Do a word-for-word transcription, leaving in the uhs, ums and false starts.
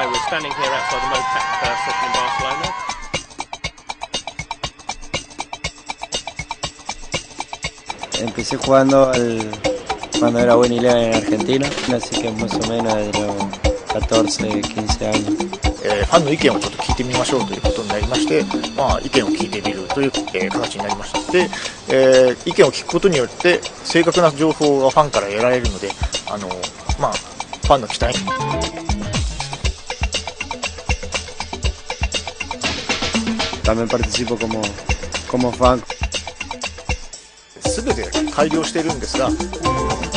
we're standing here outside the Mocap uh, session in Barcelona. Empecé jugando al, cuando era Buen Eleven en Argentina, así que más o menos de los catorce, quince años. えー、ファンの意見をちょっと聞いてみましょうということになりまして、まあ、意見を聞いてみるという、えー、形になりました。で、えー、意見を聞くことによって正確な情報がファンから得られるので、あのまあ、ファンの期待 También participo como, como fan. 全て改良しているんですが